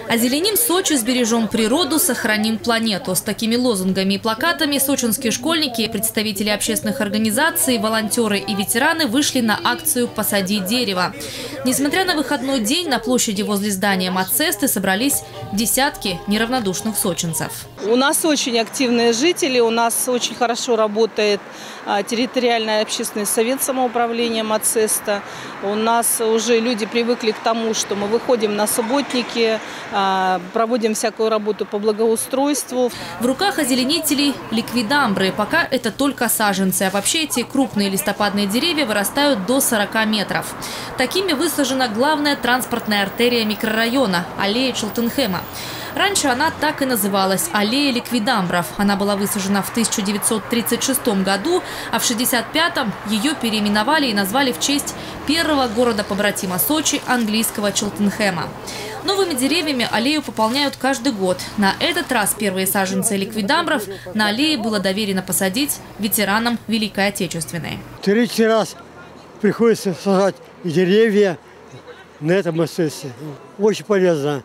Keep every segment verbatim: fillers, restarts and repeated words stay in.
Озеленим Сочи, сбережем природу, сохраним планету. С такими лозунгами и плакатами сочинские школьники, представители общественных организаций, волонтеры и ветераны вышли на акцию «Посади дерево». Несмотря на выходной день, на площади возле здания Мацесты собрались десятки неравнодушных сочинцев. У нас очень активные жители, у нас очень хорошо работает территориальный общественный совет самоуправления Мацеста. У нас уже люди привыкли к тому, что мы выходим на субботники, проводим всякую работу по благоустройству. В руках озеленителей ликвидамбры. Пока это только саженцы, а вообще эти крупные листопадные деревья вырастают до сорока метров. Такими высажена главная транспортная артерия микрорайона – аллея Челтенхэма. Раньше она так и называлась – аллея ликвидамбров. Она была высажена в тысяча девятьсот тридцать шестом году, а в шестьдесят пятом ее переименовали и назвали в честь первого города-побратима Сочи – английского Челтенхэма. Новыми деревьями аллею пополняют каждый год. На этот раз первые саженцы ликвидамбров на аллее было доверено посадить ветеранам Великой Отечественной. Третий раз приходится сажать деревья на этом Мацесте. Очень полезно.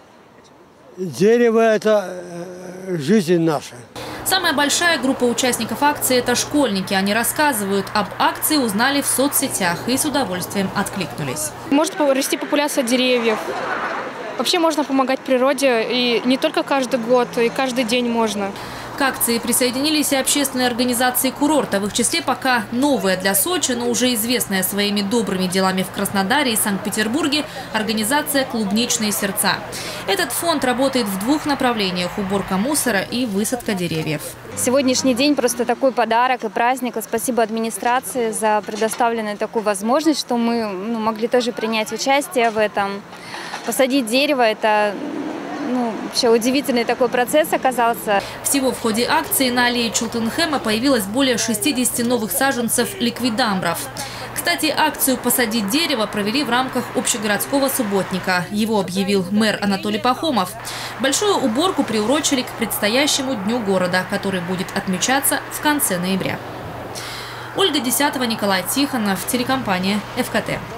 Дерево – это жизнь наша. Самая большая группа участников акции – это школьники. Они рассказывают об акции, узнали в соцсетях и с удовольствием откликнулись. Может расти популяция деревьев. Вообще можно помогать природе, и не только каждый год, и каждый день можно. К акции присоединились и общественные организации курорта. В их числе пока новая для Сочи, но уже известная своими добрыми делами в Краснодаре и Санкт-Петербурге организация «Клубничные сердца». Этот фонд работает в двух направлениях – уборка мусора и высадка деревьев. Сегодняшний день просто такой подарок и праздник. Спасибо администрации за предоставленную такую возможность, что мы ну, могли тоже принять участие в этом. Посадить дерево – это… Ну, вообще удивительный такой процесс оказался. Всего в ходе акции на аллее Челтенхэма появилось более шестидесяти новых саженцев ликвидамбров. Кстати, акцию «Посадить дерево» провели в рамках общегородского субботника. Его объявил мэр Анатолий Пахомов. Большую уборку приурочили к предстоящему дню города, который будет отмечаться в конце ноября. Ольга Десятова, Николай Тихонов, телекомпания эф ка тэ.